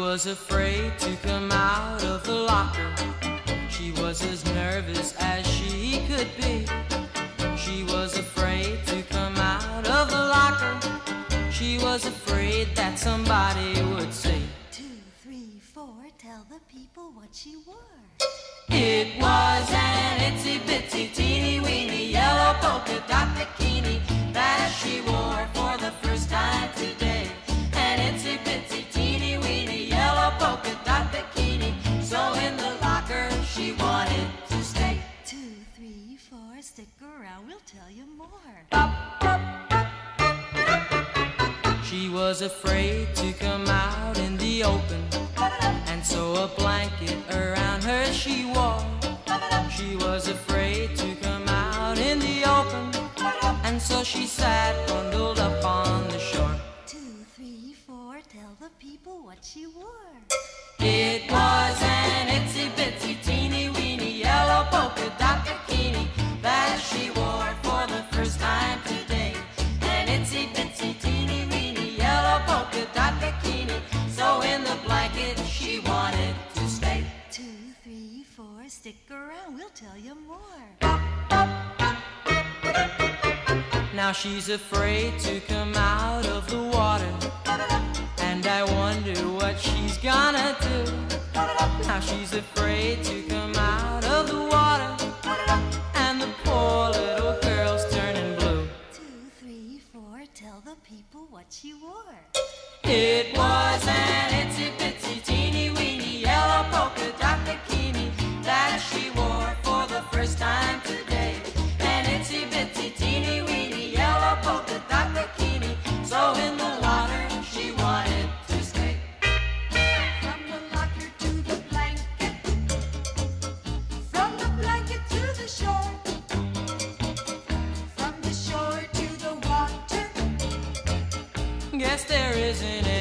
was afraid to come out of the locker. She was as nervous as she could be. She was afraid to come out of the locker. She was afraid that somebody would say, 2, 3, 4, tell the people what she wore. It was an itsy bitsy teeny weeny yellow polka dot bikini that she wore for the first time today. An itsy bitsy teeny weeny yellow polka dot bikini. So in the locker she wanted to stay. 2, 3, 4, stick around, we'll tell you more. She was afraid to come out in the open, and so a blanket around her she wore. She was afraid to come out in the open, and so she sat bundled up on the shore. 2, 3, 4, tell the people what she wore. It was an itsy bitsy teeny weeny yellow polka dot bikini that she wore for the first time today. An itsy bitsy teeny weeny yellow polka dot bikini. So in the blanket she wanted to stay. 2, 3, 4, stick around, we'll tell you more. Now she's afraid to come out of the water, and I wonder what she's gonna do. Now she's afraid to come out of the water, and the poor little girl's turning blue. 2, 3, 4, tell the people what she wore. It was an itsy bitsy teeny weeny yellow polka dot bikini that she wore for the first time today. An itsy bitsy teeny weeny yellow polka dot bikini. So in the water she wanted to stay. From the locker to the blanket, from the blanket to the shore, from the shore to the water. Guess there isn't